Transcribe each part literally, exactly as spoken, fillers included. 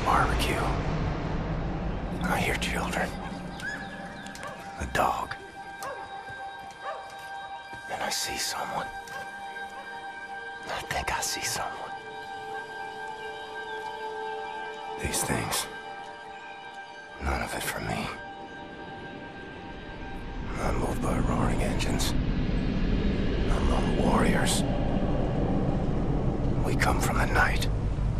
barbecue. I hear children. A dog. And I see someone. I think I see someone. These things. None of it for me. I'm not moved by roaring engines. I'm lone warriors. We come from the night.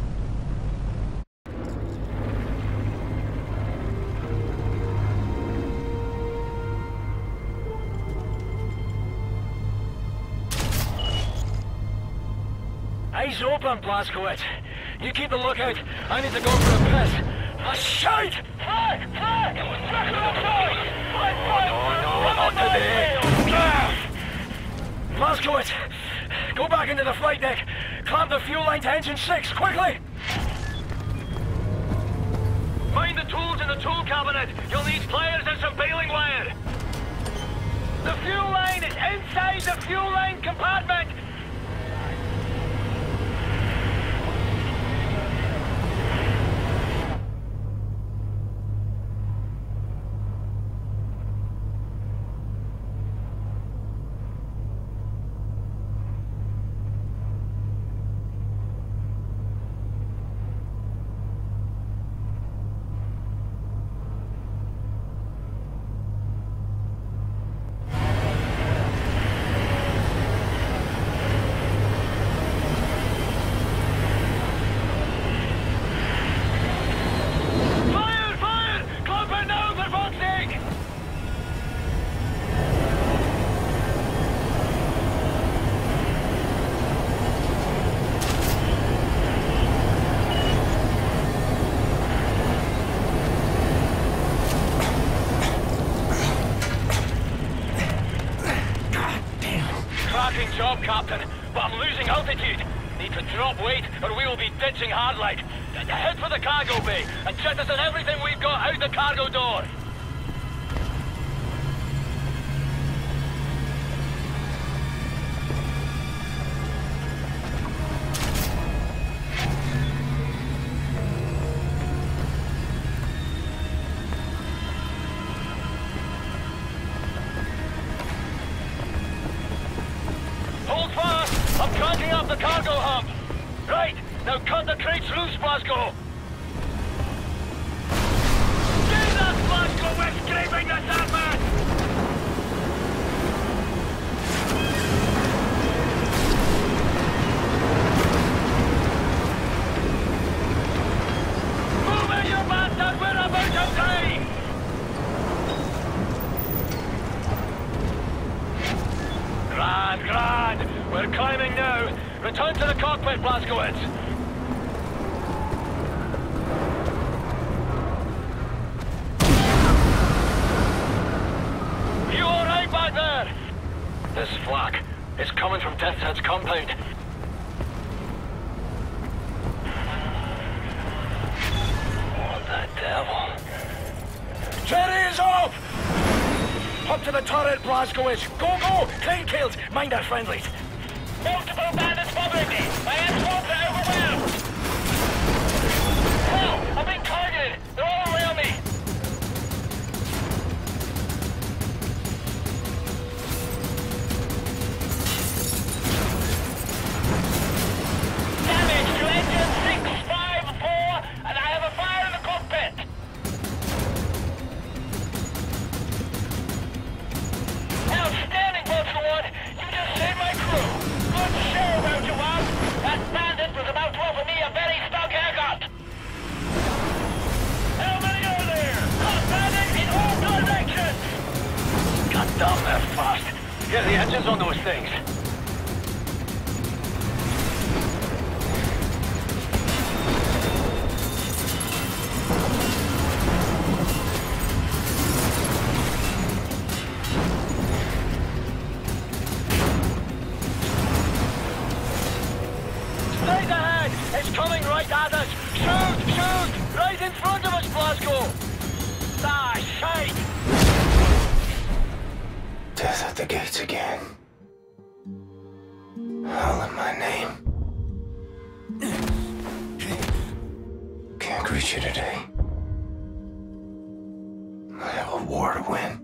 Eyes open, Blazkowicz. You keep the lookout. I need to go for a piss. A shite! Flag! Flag! Back outside! No, no, not today. Blazkowicz, go back into the flight deck. Clamp the fuel line to engine six, quickly! Find the tools in the tool cabinet. You'll need pliers and some baling wire. The fuel line is inside the fuel line compartment. Job, Captain, but I'm losing altitude. Need to drop weight, or we will be ditching Hardlight. Head for the cargo bay, and jettison everything we've got out the cargo door. I'm cranking up the cargo hump. Right, now cut the crates loose, Blazko. See that, Blazko? We're scraping the surface. Move it, you bastard! We're about to die! Grand, grand! We're climbing now. Return to the cockpit, Blazkowicz. You all right back there? This flak is coming from Death's Head's compound. What the devil? Jerry is off! Up to the turret, Blazkowicz. Go, go! Crane kills. Mind our friendlies. Multiple bandits bothering me. My escorts are overwhelmed. Hell, I'm being targeted. They're all around me. Damage to engine six five four, and I have a fire in the cockpit. Outstanding, Bolsonaro. You just saved my crew. Good show, don't you want? That bandit was about to offer me a very snug haircut. How many are there? Hot bandits in all directions. God damn, they're fast. Get the engines on those things. Straight ahead! It's coming right at us! Shoot! Shoot! Right in front of us, Blazko! Ah, shite! Death at the gates again. Howling my name. can't greet you today. I have a war to win.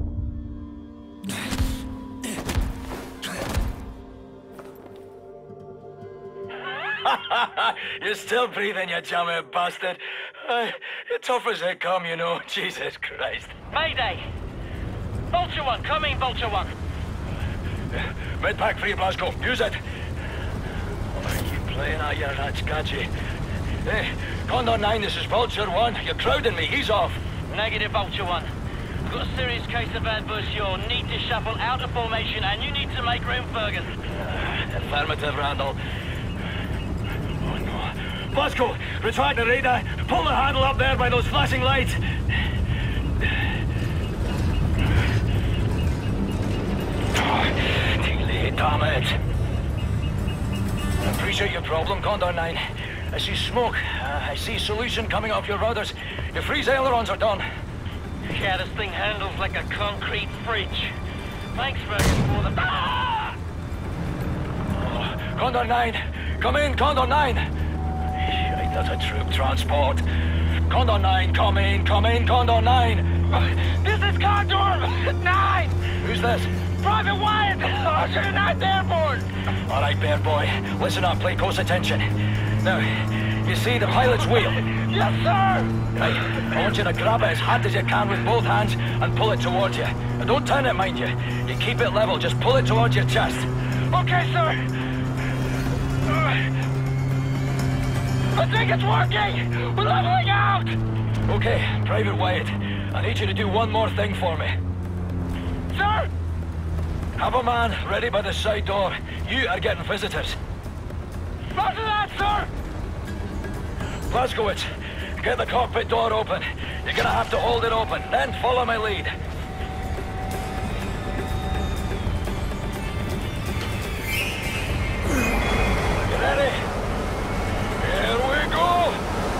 You're still breathing, you jammy bastard. Uh, you're tough as they come, you know. Jesus Christ. Mayday! Vulture One, come in, Vulture One. Medpack free, Blasco. Use it. Oh, you playing out your rats, got you. Hey, Condor nine, this is Vulture One. You're crowding me. He's off. Negative, Vulture One. We've got a serious case of adverse yaw. Need to shuffle out of formation, and you need to make room, Fergus. Uh, affirmative, Randall. Oh, no. Blasco, retract the radar. Pull the handle up there by those flashing lights. Oh, too late, damn it. I appreciate your problem, Condor nine. I see smoke. Uh, I see solution coming off your rudders. Your freeze ailerons are done. Yeah, this thing handles like a concrete fridge. Thanks, Fergus, for the... Ah! Oh, Condor nine, come in, Condor nine. Shite, that's a troop transport. Condor nine, come in, come in, Condor nine. This is Condor nine! Who's this? Private Wyatt! Archer ninth Airborne! All right, Bear Boy, listen up, pay close attention. Now, you see the pilot's wheel? Yes, sir! Right, I want you to grab it as hard as you can with both hands and pull it towards you. Now, don't turn it, mind you. You keep it level, just pull it towards your chest. Okay, sir! I think it's working! We're leveling out! Okay, Private Wyatt, I need you to do one more thing for me. Sir! Have a man ready by the side door. You are getting visitors. Roger that, sir! Blazkowicz, get the cockpit door open. You're gonna have to hold it open, then follow my lead. You ready? Here we go!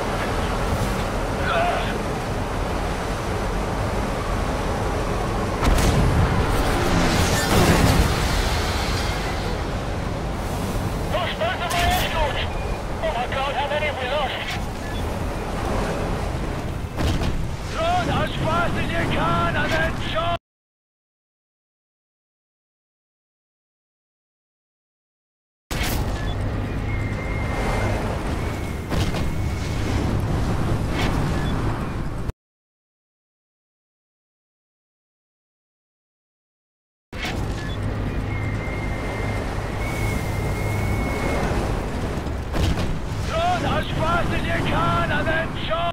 Lost both of my escorts! Oh my God, how many have we lost? Run as fast as you can and then jump! Run as fast as you can and then jump!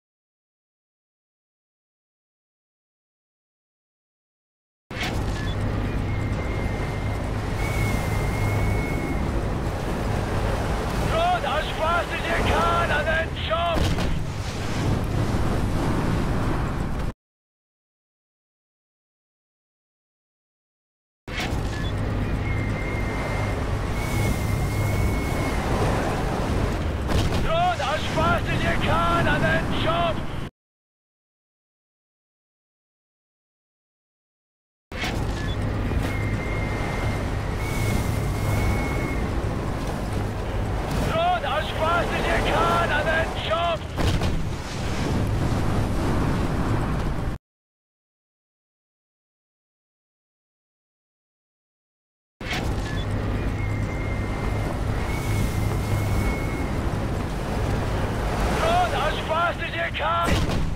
Run as fast as you can and then jump! Run as fast as you can and then jump! Run as fast as you can and then jump! Run as fast as you can!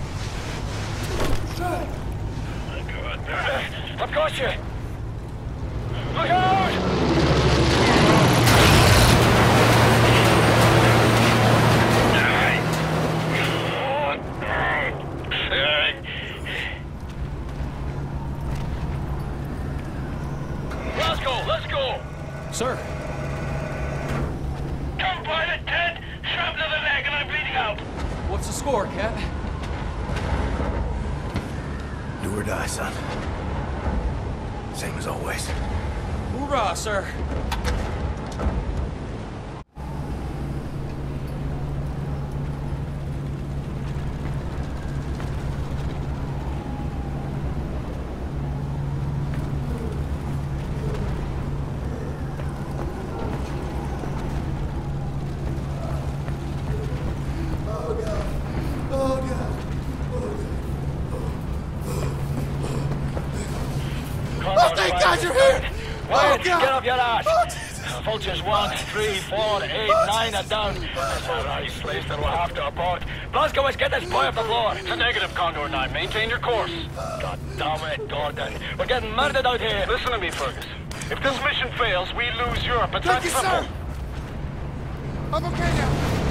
I've got you! Look out! Let's go, let's go! Sir, Come, pilot, Ted! Shrapnel to the leg and I'm bleeding out! what's the score, Cat? Do or die, son. Same as always. Hoorah, sir. Oh, God. God, you're here! Wyatt, Oh, God. get up your ass! Oh, Jesus. Vultures one, three, four, eight, Oh, nine are down. That's all right, Slater, we'll have to abort. Blazkowicz, get this boy off the floor. It's a negative, Condor nine. Maintain your course. God damn it, Gordon. We're getting murdered out here. Listen to me, Fergus. If this mission fails, we lose Europe. It's Thank that you, simple. sir! I'm okay now.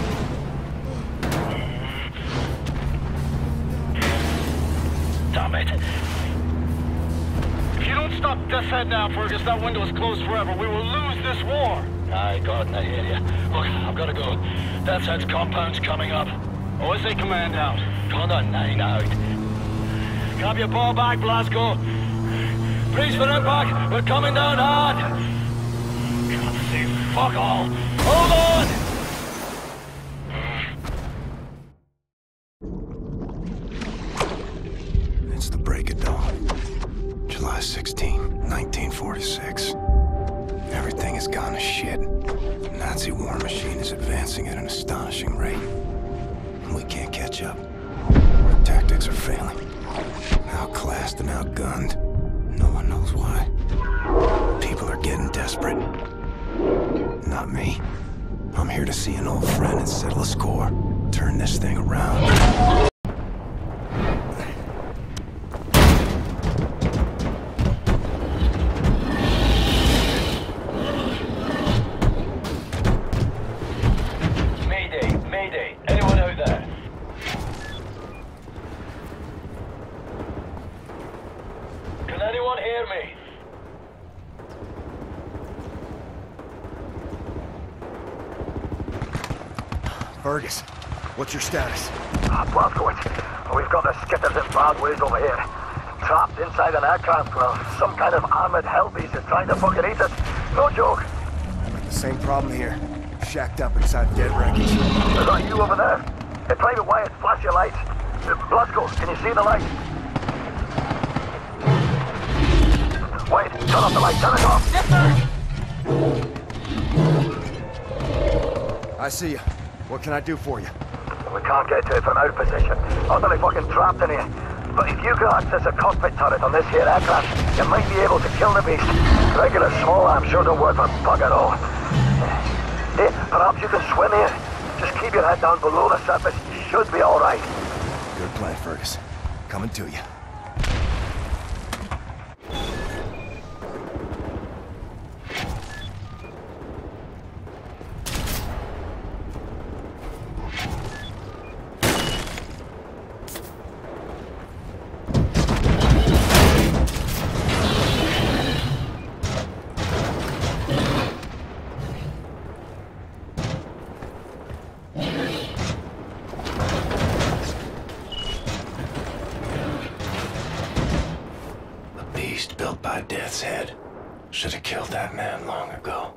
Damn it. If you don't stop Death's Head now, Fergus, that window is closed forever. We will lose this war. Aye, Gordon, I hear you. Look, I've got to go. Death's Head's compound's coming up. O S A command out. Condor nine out. Grab your ball back, Blasco. Brace for impact. We're coming down hard. Can't see fuck all. Hold on! It's the break of dawn. July sixteenth, nineteen forty-six. Everything has gone to shit. The Nazi war machine is advancing at an astonishing rate. And we can't catch up. Our tactics are failing. Outclassed and outgunned. No one knows why. People are getting desperate. Not me. I'm here to see an old friend and settle a score. Turn this thing around. Mayday, Mayday. Anyone out there? Can anyone hear me? Fergus, what's your status? Ah, Blazkowicz, we've got the skitters in bad ways over here. Trapped inside an aircraft, well, some kind of armored hell beast is trying to fucking eat us. No joke. The same problem here. Shacked up inside dead wreckage. Is that you over there? Hey, Private Wyatt, flash your lights. Uh, Blasco, can you see the light? Wait, turn off the light, turn it off. Yes, sir! I see you. What can I do for you? We can't get to it from our position. Utterly fucking trapped in here. But if you can access a cockpit turret on this here aircraft, you might be able to kill the beast. Regular small arms sure don't work for bugger all. Hey, perhaps you can swim here. Just keep your head down below the surface. You should be alright. Good plan, Fergus. Coming to you. Built by Death's Head. Should have killed that man long ago.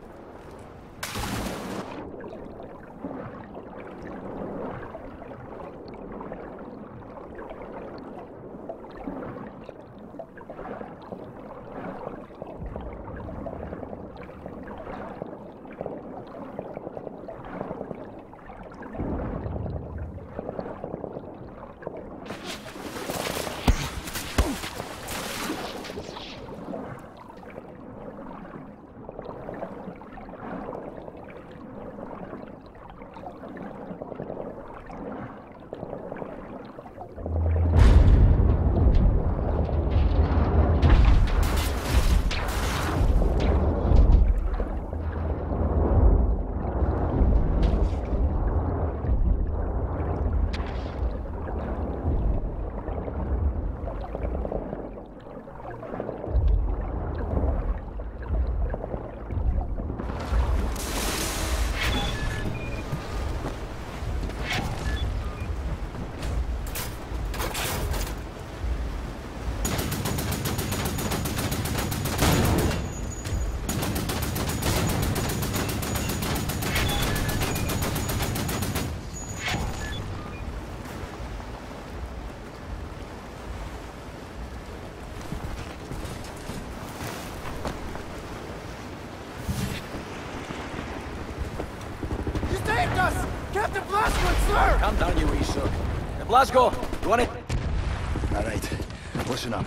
Captain Blazkowicz, sir! Calm down, you wee sook. Now, Blasco, you want it? All right, listen up.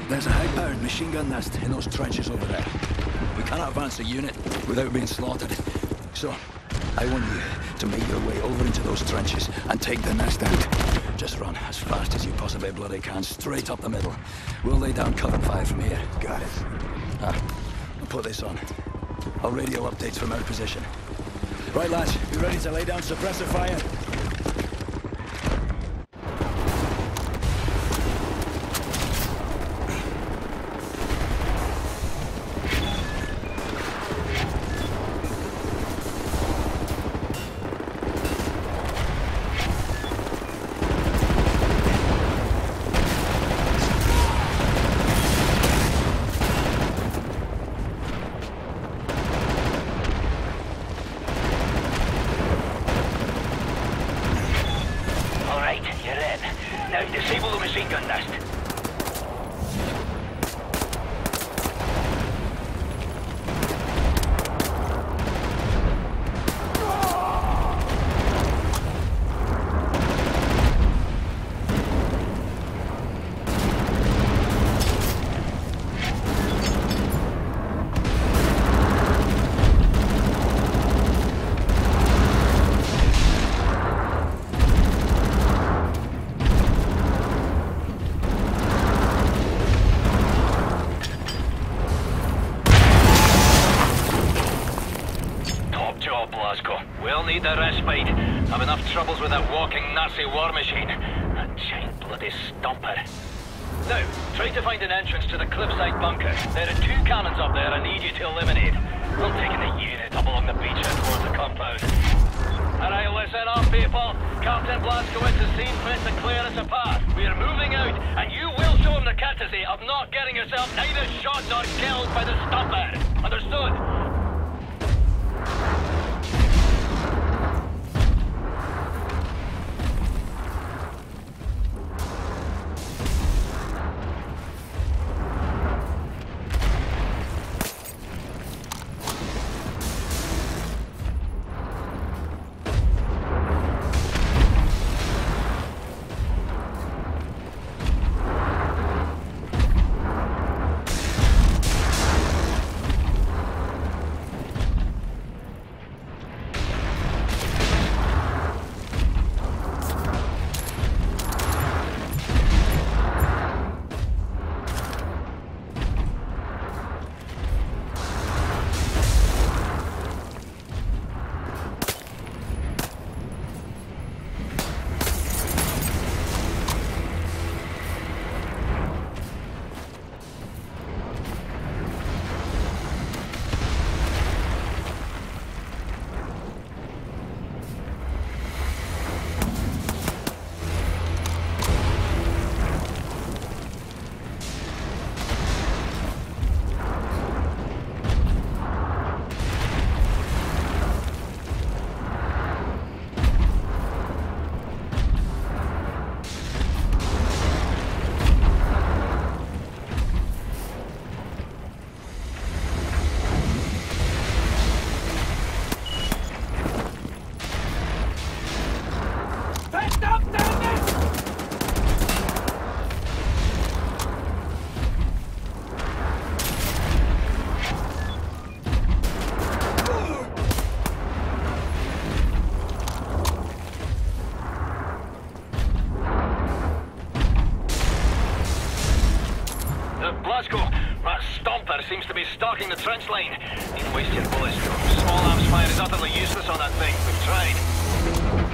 There's a high-powered machine gun nest in those trenches over there. We cannot advance a unit without being slaughtered. So, I want you to make your way over into those trenches and take the nest out. Just run as fast as you possibly bloody can, straight up the middle. We'll lay down cover fire from here. Got it. Ah, I'll put this on. I'll radio updates from our position. Right, lads, you ready to lay down suppressive fire? The respite. Have enough troubles with that walking Nazi war machine. That giant bloody stomper. Now, try to find an entrance to the cliffside bunker. There are two cannons up there I need you to eliminate. I'm taking the unit up along the beach and towards the compound. Alright, listen up, people. Captain Blazkowicz has seen fit to clear us apart. We are moving out, and you will show him the courtesy of not getting yourself either shot nor killed by the stomper. Understood? Seems to be stalking the trench line. Need waste your bullets, though. Small arms fire is utterly useless on that thing. We've tried.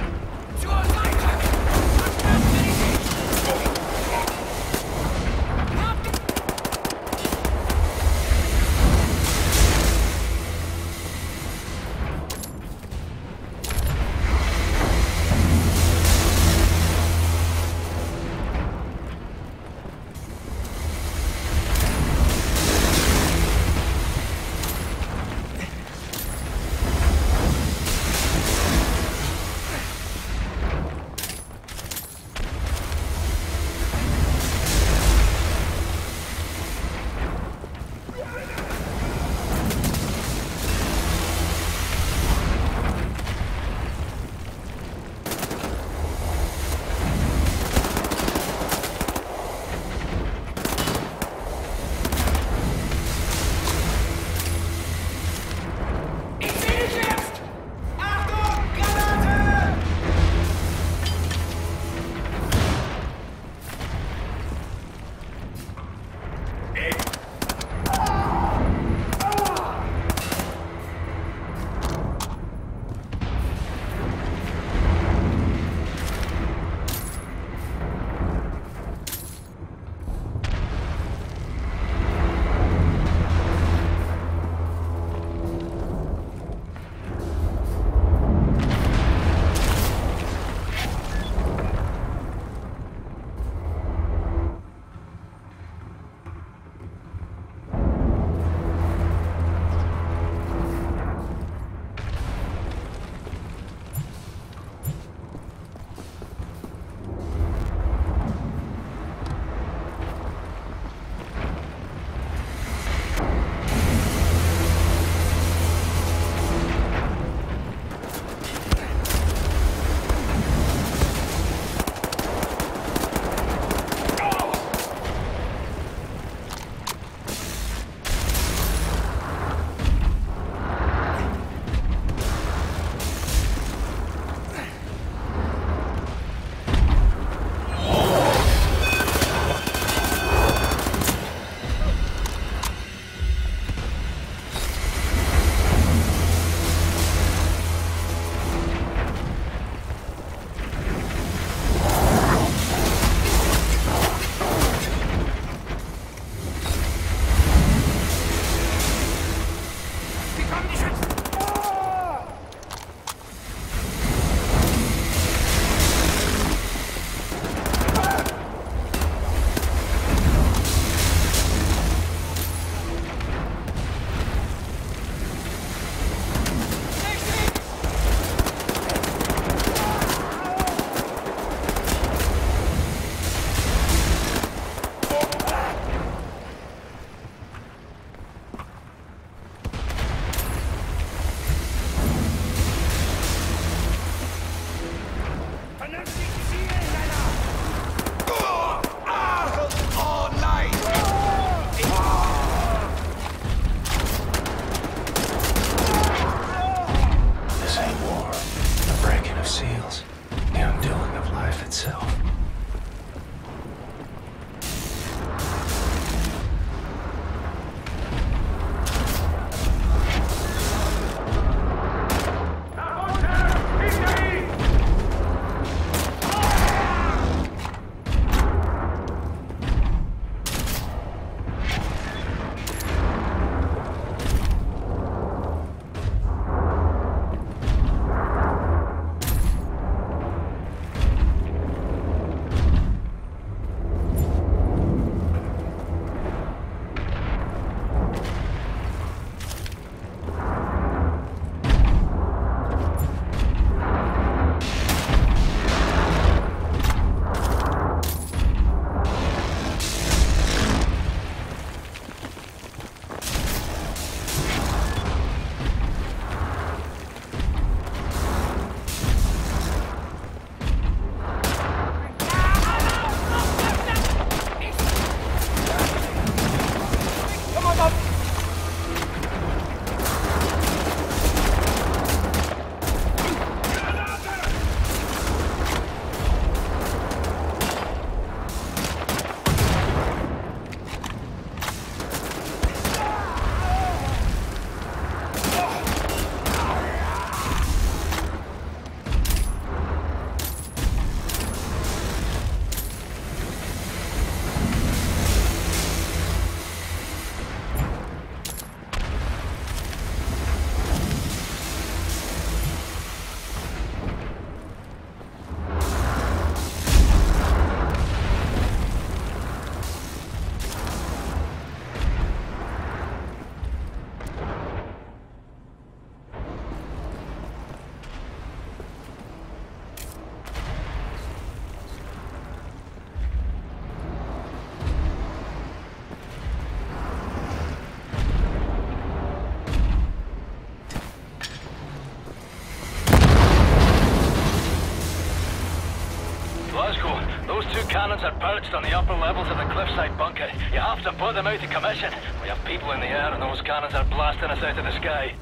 Those two cannons are perched on the upper levels of the cliffside bunker. You have to put them out of commission. We have people in the air and those cannons are blasting us out of the sky.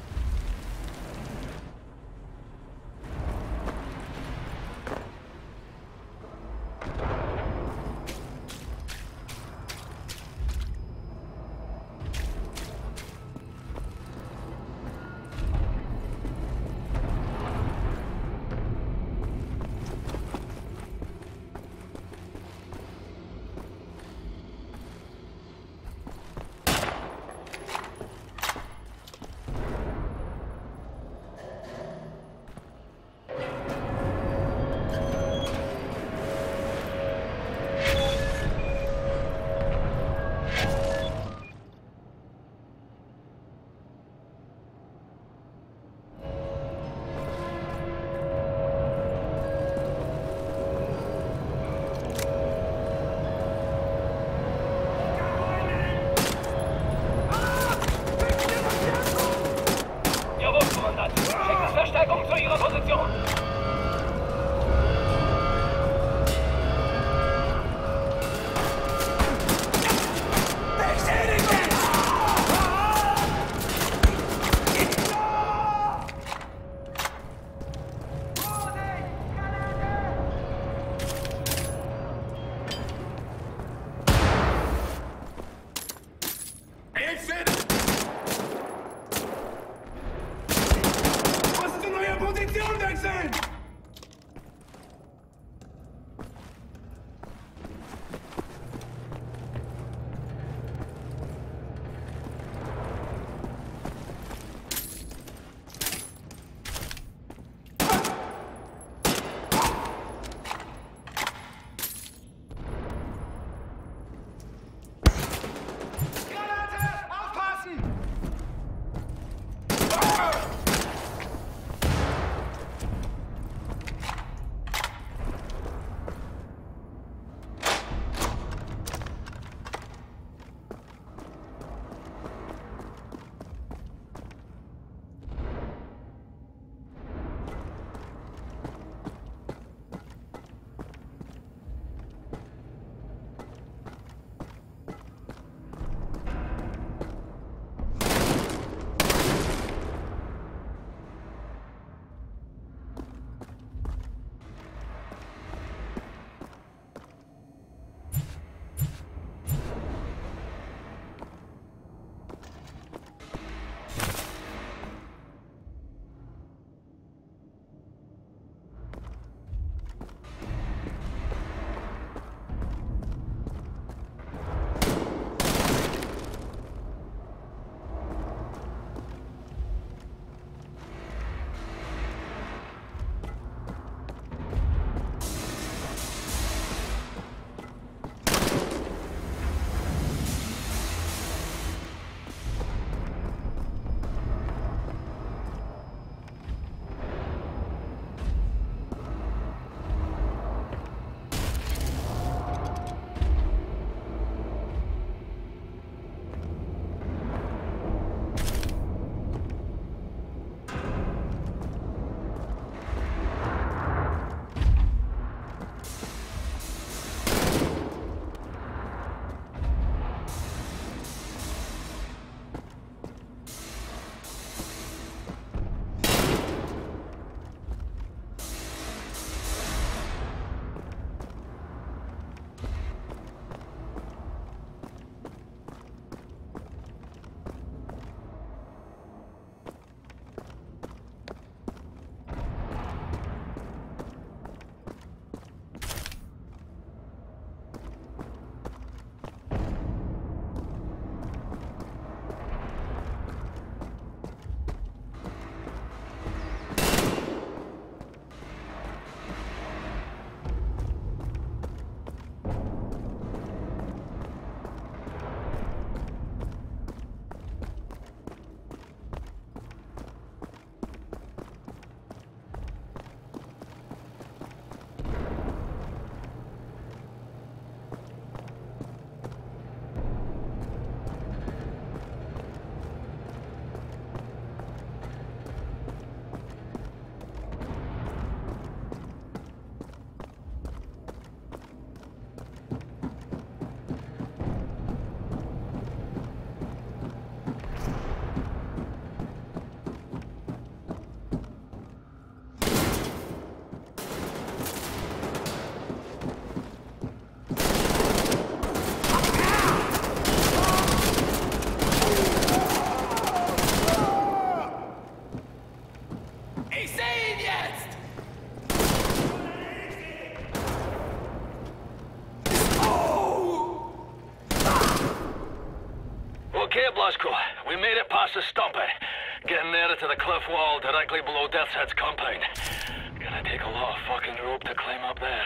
Okay, Blasco. We made it past the stumper. Getting nearer to the cliff wall directly below Death's Head's compound. Gonna take a lot of fucking rope to climb up there.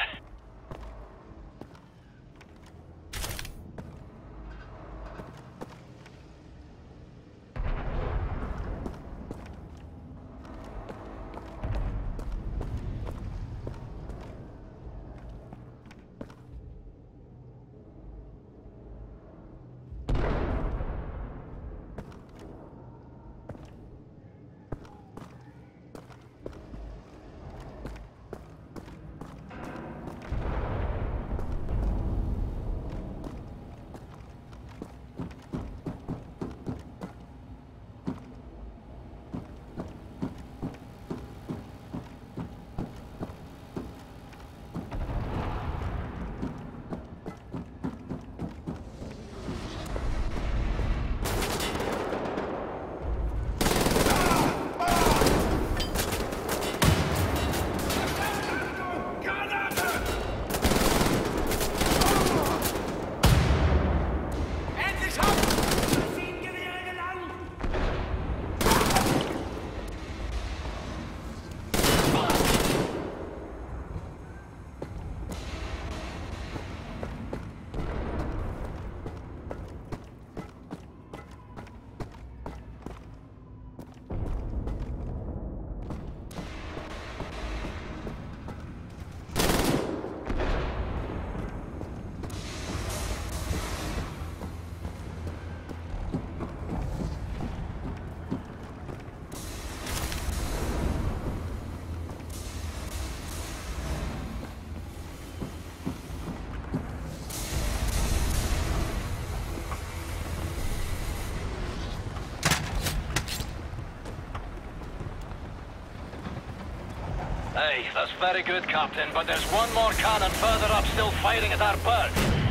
Hey, that's very good, Captain, but there's one more cannon further up still firing at our bird.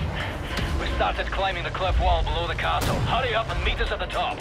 We started climbing the cliff wall below the castle. Hurry up and meet us at the top.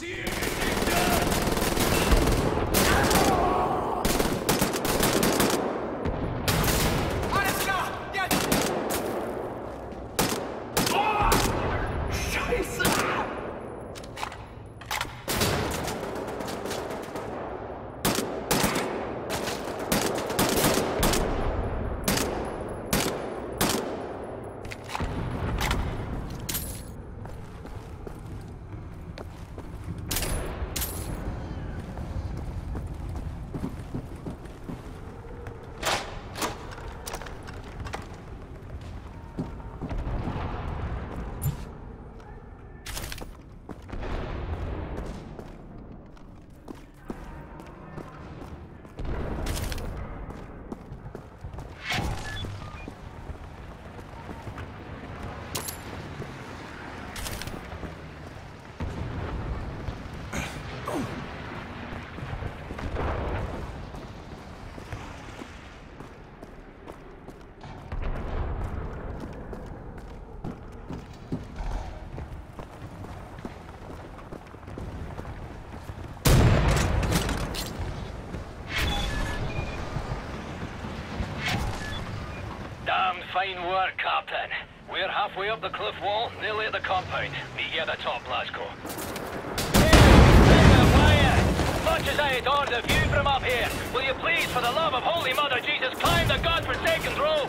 Fine work, Captain. We're halfway up the cliff wall, nearly at the compound. Meet you at the top, Blasco. Much as I adore the view from up here, will you please, for the love of Holy Mother Jesus, climb the godforsaken rope?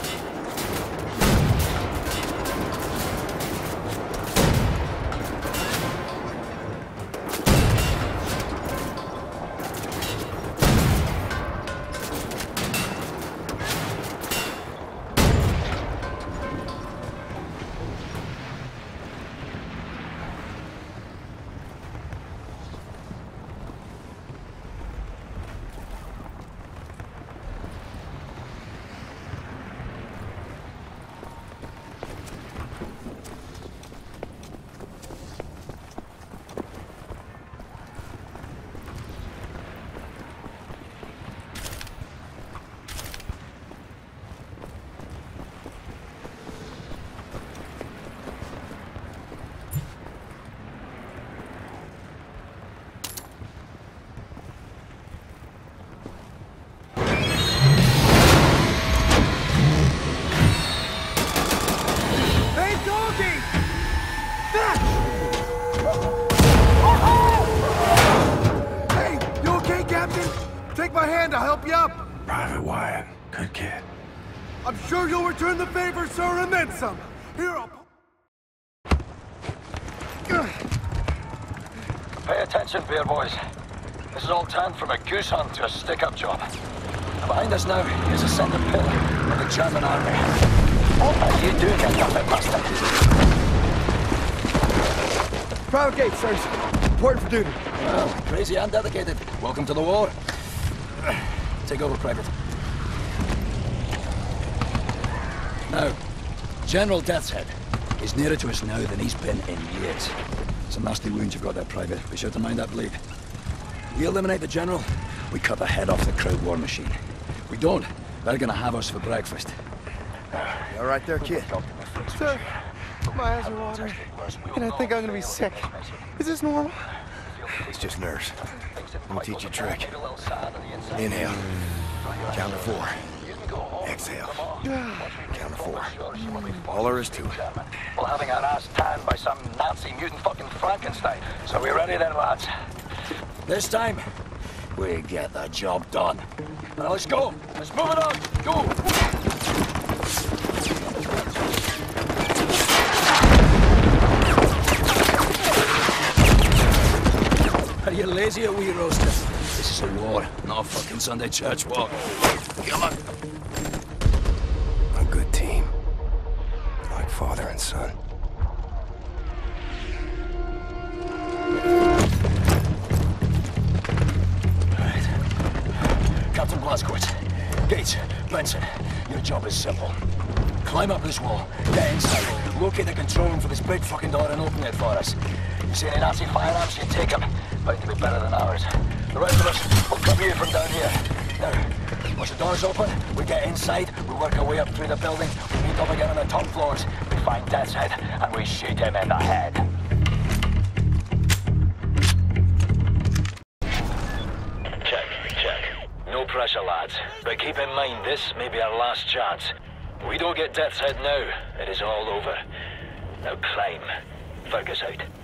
I'll help you up. Private Wyatt, good kid. I'm sure you'll return the favor, sir, and then some. Here, I'll... Pay attention, beer boys. This is all turned from a goose hunt to a stick-up job. Behind us now is a centre pillar of the German army. What are you doing, you puppet bastard? Private gate, sirs. Report for duty. Well, crazy and dedicated. Welcome to the war. Take over, Private. Now, General Death's Head is nearer to us now than he's been in years. Some nasty wounds you've got there, Private. Be sure to mind that bleed. We eliminate the General, we cut the head off the Kraut war machine. We don't, they're gonna have us for breakfast. You all right there, kid? Sir, my eyes are watering, and I think I'm gonna be sick. Is this normal? It's just nerves. Let me teach you a trick. Inhale. Count to four. Exhale. Count to four. All there is to it. Well, having our ass tanned by some Nazi mutant fucking Frankenstein. So we ready then, lads? This time, we get the job done. Now let's go. Let's move it on. Go. Are you lazy or wee roaster? This is a war, not a fucking Sunday church walk. Come on. A good team. Like father and son. Right. Captain Blazkowicz, Gates, Benson, your job is simple. Climb up this wall, get inside, locate the control room for this big fucking door and open it for us. You see any Nazi firearms, you take them. Bound to be better than ours. The rest of us will come here from down here. Now, once the door's open, we get inside, we work our way up through the building, we meet up again on the top floors, we find Death's Head, and we shoot him in the head. lads, but keep in mind this may be our last chance. We don't get Death's Head now, it is all over. Now climb. Fergus out.